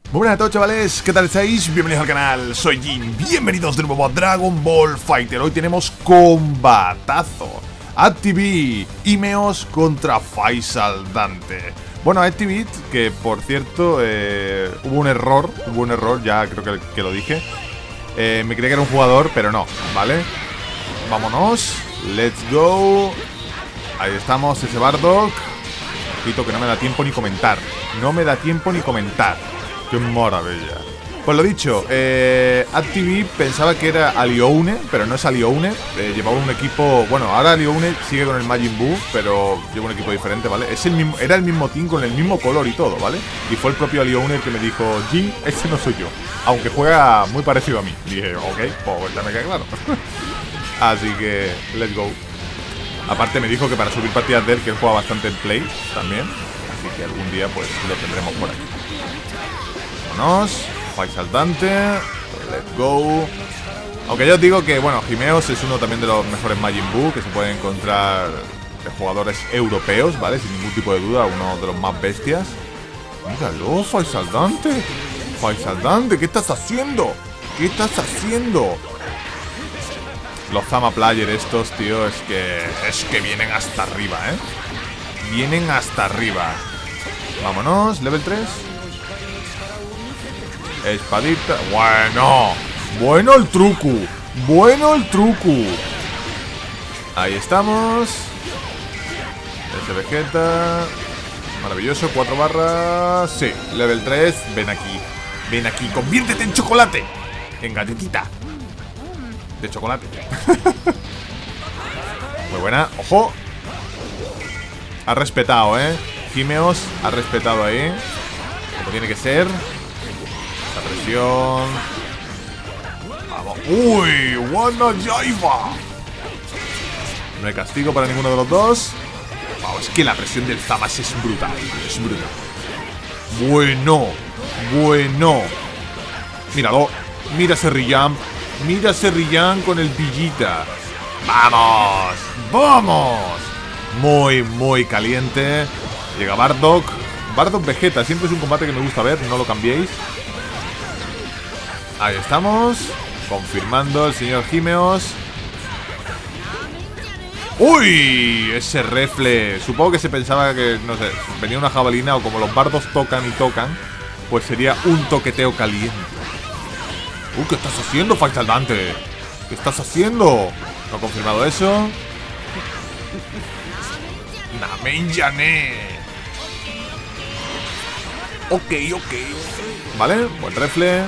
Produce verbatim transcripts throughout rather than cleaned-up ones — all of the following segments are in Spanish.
Muy buenas a todos, chavales, ¿qué tal estáis? Bienvenidos al canal, soy Jin. Bienvenidos de nuevo a Dragon Ball Fighter. Hoy tenemos combatazo. Activit, Himeos contra Faisal Dante. Bueno, Activit, que por cierto, eh, hubo un error, hubo un error, ya creo que, que lo dije. eh, Me creía que era un jugador, pero no, ¿vale? Vámonos, let's go. Ahí estamos, ese Bardock. Repito que no me da tiempo ni comentar. No me da tiempo ni comentar. ¡Qué maravilla! Pues lo dicho, eh, Activit pensaba que era Alioune, pero no es Alioune. eh, Llevaba un equipo... Bueno, ahora Alioune sigue con el Majin Buu, pero lleva un equipo diferente, ¿vale? Es el mismo, era el mismo team con el mismo color y todo, ¿vale? Y fue el propio Alioune el que me dijo: Jin, ese no soy yo, aunque juega muy parecido a mí. Y dije, ok, pues ya me queda claro. Así que, let's go. Aparte me dijo que para subir partidas de él, que él juega bastante en Play también. Así que algún día pues lo tendremos por aquí. Vámonos, Faisal Dante, let's go. Aunque ya os digo que, bueno, Himeos es uno también de los mejores Majin Buu que se puede encontrar de jugadores europeos, ¿vale? Sin ningún tipo de duda, uno de los más bestias. Míralo, Faisal Dante. Faisal Dante, ¿qué estás haciendo? ¿Qué estás haciendo? Los Zama Player estos, tío, es que... Es que vienen hasta arriba, ¿eh? Vienen hasta arriba. Vámonos, level tres. Espadita. Bueno. Bueno el truco. Bueno el truco. Ahí estamos. Ese Vegeta. Maravilloso, cuatro barras. Sí, level tres. Ven aquí. Ven aquí, conviértete en chocolate. En galletita de chocolate. Muy buena, ojo. Ha respetado, eh Himeos ha respetado ahí, como tiene que ser. Esa presión. Vamos. Uy, Wana Yaiba. No hay castigo para ninguno de los dos. Wow, es que la presión del Zama's es brutal. Es brutal. Bueno. Bueno. Míralo. Mira ese Riyam. Mira ese Riyam con el Villita. ¡Vamos! ¡Vamos! Muy, muy caliente. Llega Bardock. Bardock Vegeta. Siempre es un combate que me gusta ver. No lo cambiéis. Ahí estamos. Confirmando el señor Himeos. ¡Uy! Ese refle. Supongo que se pensaba que, no sé, venía una jabalina o como los bardos tocan y tocan, pues sería un toqueteo caliente. Uh, ¿qué estás haciendo, Faisal Dante? ¿Qué estás haciendo? No ha confirmado eso. Namen Yané. Ok, ok. Vale, buen refle.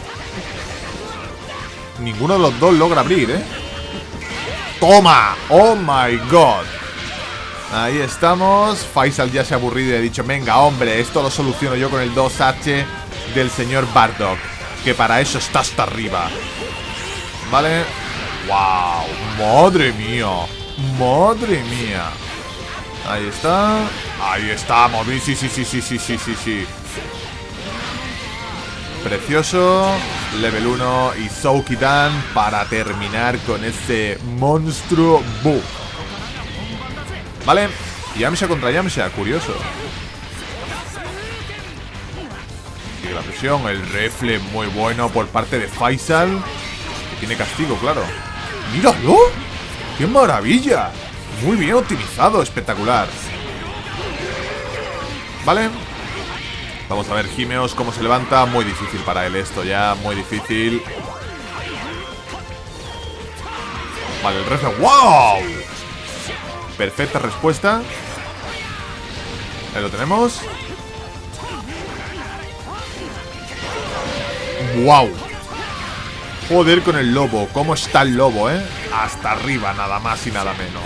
Ninguno de los dos logra abrir, ¿eh? ¡Toma! ¡Oh, my God! Ahí estamos. Faisal ya se ha aburrido y ha dicho: venga, hombre, esto lo soluciono yo con el dos H del señor Bardock, que para eso está hasta arriba. Vale. ¡Wow! ¡Madre mía! ¡Madre mía! Ahí está. Ahí estamos. Sí, sí, sí, sí, sí, sí, sí, sí. Precioso. Level uno y Soukidan para terminar con este monstruo Buu. Vale. Yamcha contra Yamcha. Curioso. Sigue la presión. El refle muy bueno por parte de Faisal, que tiene castigo, claro. ¡Míralo! ¡Qué maravilla! Muy bien optimizado. Espectacular. Vale. Vamos a ver Himeos cómo se levanta. Muy difícil para él esto ya. Muy difícil. Vale, el refle. ¡Wow! Perfecta respuesta. Ahí lo tenemos. ¡Wow! Joder con el lobo. ¿Cómo está el lobo, eh? Hasta arriba, nada más y nada menos.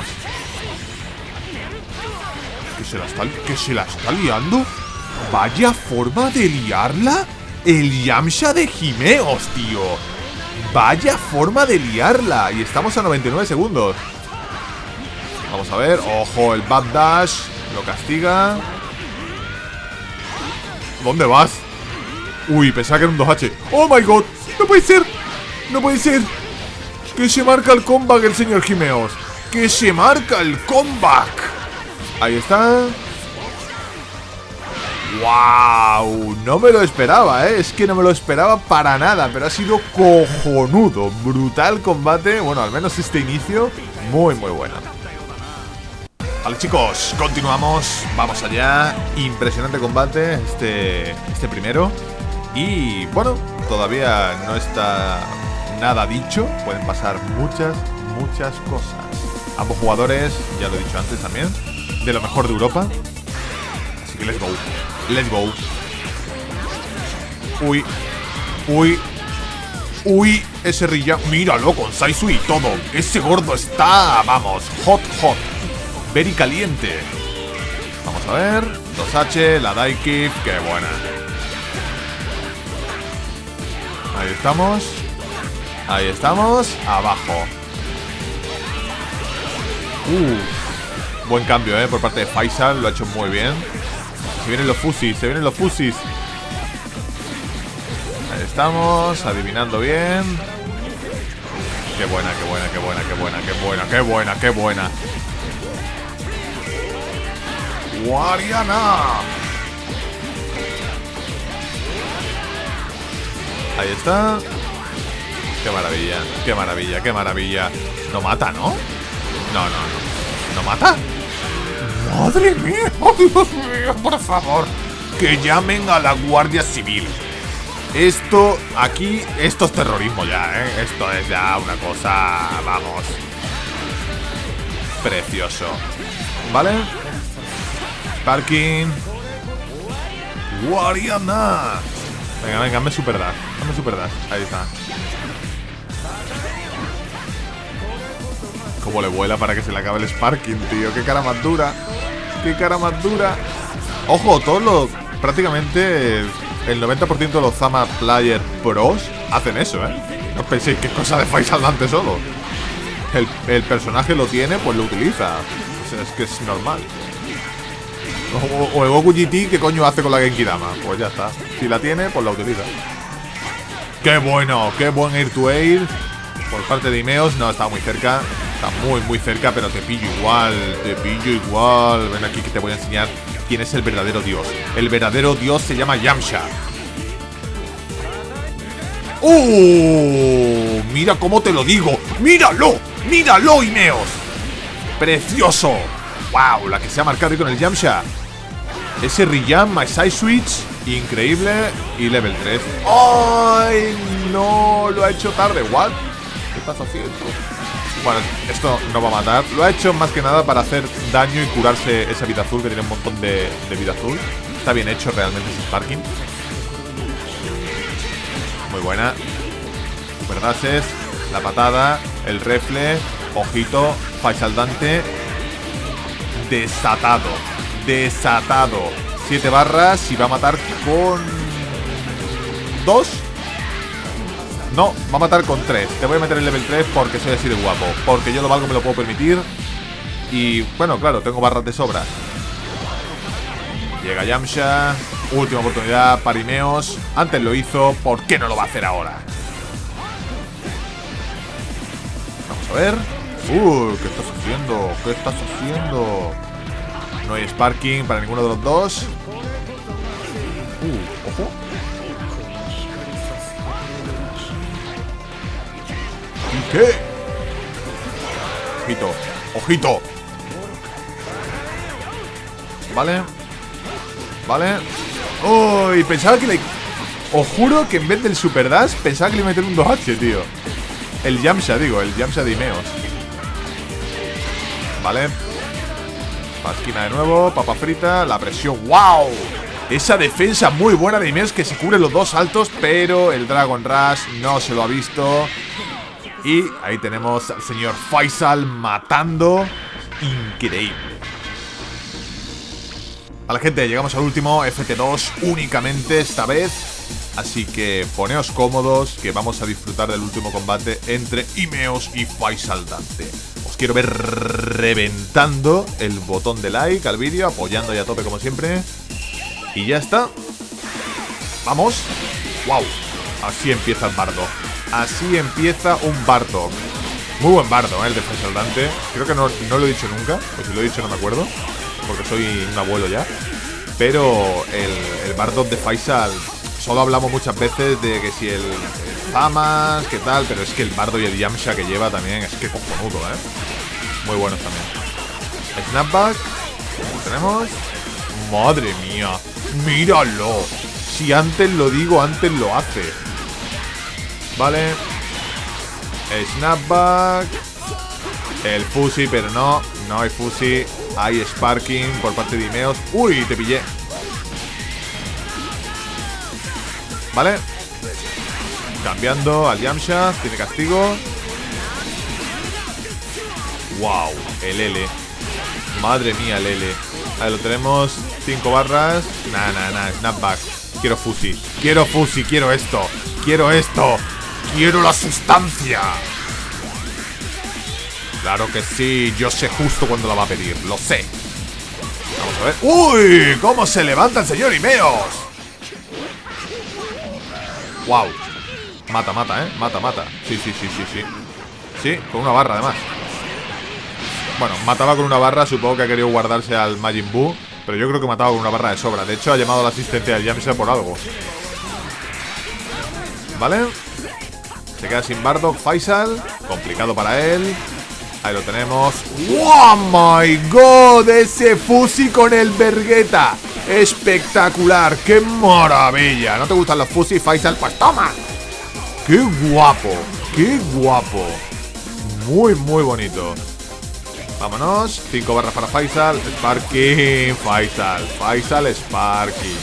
¿Que se la está, que se la está liando? Vaya forma de liarla el Yamcha de Himeos, tío. Vaya forma de liarla. Y estamos a noventa y nueve segundos. Vamos a ver. Ojo, el Bad Dash lo castiga. ¿Dónde vas? Uy, pensaba que era un dos H. ¡Oh, my God! ¡No puede ser! ¡No puede ser! ¡Que se marca el comeback el señor Himeos! ¡Que se marca el comeback! Ahí está. ¡Wow! No me lo esperaba, ¿eh? Es que no me lo esperaba para nada, pero ha sido cojonudo. Brutal combate. Bueno, al menos este inicio, muy, muy bueno. Vale, chicos, continuamos. Vamos allá. Impresionante combate, este, este primero. Y, bueno, todavía no está nada dicho. Pueden pasar muchas, muchas cosas. Ambos jugadores, ya lo he dicho antes también, de lo mejor de Europa. Así que let's go. Let's go. Uy. Uy. Uy. Ese Rilla. Míralo con Saizu y todo. Ese gordo está, vamos, hot, hot. Very caliente. Vamos a ver. dos H, la Daikif. Qué buena. Ahí estamos. Ahí estamos. Abajo. Uh. Buen cambio, eh, por parte de Faisal. Lo ha hecho muy bien. Se vienen los fusis, se vienen los fusis. Ahí estamos, adivinando bien. Qué buena, qué buena, qué buena, qué buena, qué buena, qué buena, qué buena. Guariana. Ahí está. Qué maravilla, qué maravilla, qué maravilla. No mata, ¿no? No, no, no. ¿No mata? ¡Madre mía! ¡Oh, Dios mío! Por favor, que llamen a la Guardia Civil. Esto, aquí, esto es terrorismo ya, ¿eh? Esto es ya una cosa, vamos, precioso. ¿Vale? Parking. Guariana. Venga, venga, hazme super dash. Hazme super dash. Ahí está. Cómo le vuela para que se le acabe el Sparking, tío. Qué cara más dura. Qué cara más dura. Ojo, todos los... Prácticamente el noventa por ciento de los Zama Player Pros hacen eso, ¿eh? No os penséis que es cosa de Faisal Dante solo. El, el personaje lo tiene, pues lo utiliza. O sea, es que es normal. O, o el Goku G T, ¿qué coño hace con la Genki Dama? Pues ya está. Si la tiene, pues la utiliza. ¡Qué bueno! ¡Qué buen Air to Air! Por parte de Imeos, no, está muy cerca. Está muy, muy cerca, pero te pillo igual. Te pillo igual. Ven aquí que te voy a enseñar quién es el verdadero dios. El verdadero dios se llama Yamcha. ¡Oh! Mira cómo te lo digo. ¡Míralo! ¡Míralo, Imeos! ¡Precioso! ¡Wow! La que se ha marcado ahí con el Yamcha. Ese Riyam, My Side Switch, increíble. Y level tres. ¡Ay! No, lo ha hecho tarde. ¿What? ¿Qué estás haciendo? Bueno, esto no va a matar. Lo ha hecho más que nada para hacer daño y curarse esa vida azul, que tiene un montón de, de vida azul. Está bien hecho realmente ese Sparking. Muy buena. Super dashes, la patada, el refle. Ojito, Faisal Dante. Desatado. Desatado. Siete barras y va a matar con... ¿Dos? No, va a matar con tres. Te voy a meter el level tres porque soy así de guapo. Porque yo lo valgo, me lo puedo permitir. Y bueno, claro, tengo barras de sobra. Llega Yamcha. Última oportunidad para Imeos. Antes lo hizo, ¿por qué no lo va a hacer ahora? Vamos a ver. Uh, ¿qué estás haciendo? ¿Qué estás haciendo? No hay Sparking para ninguno de los dos. Uh, ojo. ¿Y qué? Ojito, ojito. Vale. Vale. Uy, pensaba que le... Os juro que en vez del Super Dash pensaba que le iba a meter un dos H, tío. El Yamcha, digo, el Yamcha de Imeos. Vale. Pasquina de nuevo, papa frita, la presión. ¡Wow! Esa defensa muy buena de Imeos, que se cubre los dos saltos, pero el Dragon Rush no se lo ha visto. Y ahí tenemos al señor Faisal matando. Increíble. Vale, gente, llegamos al último F T dos únicamente esta vez. Así que poneos cómodos, que vamos a disfrutar del último combate entre Imeos y Faisal Dante. Os quiero ver reventando el botón de like al vídeo, apoyando ya a tope como siempre. Y ya está. Vamos. Wow. Así empieza el bardo. Así empieza un Bardock. Muy buen bardo, ¿eh? El de Faisal Dante. Creo que no, no lo he dicho nunca. O si lo he dicho no me acuerdo, porque soy un abuelo ya. Pero el, el Bardock de Faisal, solo hablamos muchas veces de que si el, el Zamas, que tal, pero es que el Bardo y el Yamcha que lleva también es que cojonudo, ¿eh? Muy buenos también. Snapback, tenemos. Madre mía, míralo. Si antes lo digo, antes lo hace. Vale. Snapback. El Fusi, pero no, no hay Fusi. Hay Sparking por parte de Imeos. Uy, te pillé. Vale. Cambiando al Yamcha. Tiene castigo. Wow, el L. Madre mía, el L. Ahí lo tenemos. Cinco barras. Nah, nah, nah. Snapback. Quiero Fusi. Quiero Fusi. Quiero esto. Quiero esto. Quiero la sustancia. Claro que sí. Yo sé justo cuándo la va a pedir. Lo sé. Vamos a ver. ¡Uy! ¿Cómo se levanta el señor Imeos? Wow. Mata, mata, ¿eh? Mata, mata. Sí, sí, sí, sí, sí. Sí, con una barra además. Bueno, mataba con una barra. Supongo que ha querido guardarse al Majin Buu, pero yo creo que mataba con una barra de sobra. De hecho, ha llamado al asistente al Yamcha por algo. Vale. Se queda sin Bardock Faisal. Complicado para él. Ahí lo tenemos. ¡Oh my god! Ese Fusi con el Vegeta. Espectacular. ¡Qué maravilla! ¿No te gustan los Fusi, Faisal? Pues toma. ¡Qué guapo! ¡Qué guapo! Muy, muy bonito. Vámonos. Cinco barras para Faisal. Sparking. Faisal. Faisal Sparking.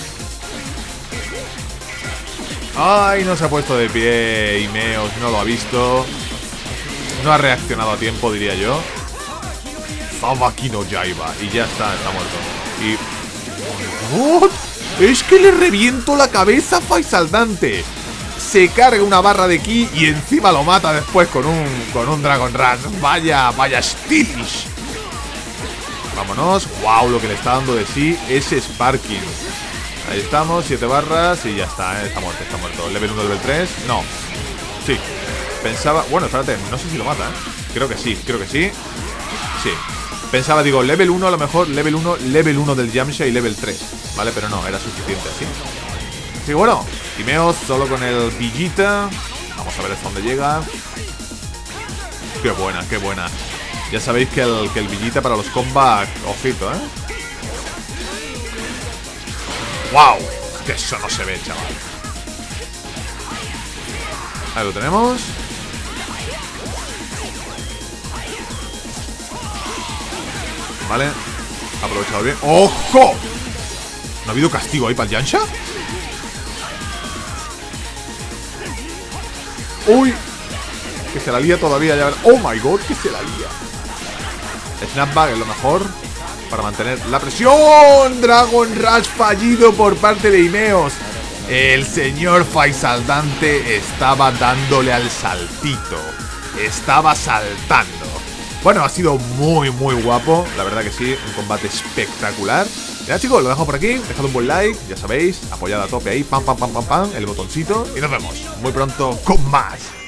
Ay, no se ha puesto de pie. Imeos no lo ha visto. No ha reaccionado a tiempo, diría yo. Sabaki no Yaiba. Y ya está, está muerto. Y... ¡oh! Es que le reviento la cabeza a Faisal Dante. Se carga una barra de ki y encima lo mata después con un, con un Dragon Rush. Vaya, vaya stylish. Vámonos. Wow, lo que le está dando de sí es Sparking. Ahí estamos, siete barras y ya está, ¿eh? Está muerto, está muerto. Level uno, level tres. No. Sí. Pensaba... bueno, espérate, no sé si lo mata, ¿eh? Creo que sí, creo que sí. Sí. Pensaba, digo, level uno a lo mejor, level uno, level uno del Yamcha y level tres. Vale, pero no, era suficiente así. Así que bueno, Imeos solo con el Vegeta. Vamos a ver hasta dónde llega. Qué buena, qué buena. Ya sabéis que el, que el Vegeta para los combats, ojito, ¿eh? ¡Wow! Que eso no se ve, chaval. Ahí lo tenemos. Vale. Aprovechado bien. ¡Ojo! ¿No ha habido castigo ahí para el Yamcha? ¡Uy! Que se la lía todavía, ya verás. ¡Oh my god! Que se la lía. Snapback es lo mejor para mantener la presión. Dragon Rush fallido por parte de Imeos. El señor Faisal Dante estaba dándole al saltito. Estaba saltando. Bueno, ha sido muy, muy guapo. La verdad que sí, un combate espectacular. Ya chicos, lo dejo por aquí. Dejad un buen like, ya sabéis. Apoyad a tope ahí, pam, pam, pam, pam, pam. El botoncito. Y nos vemos muy pronto con más.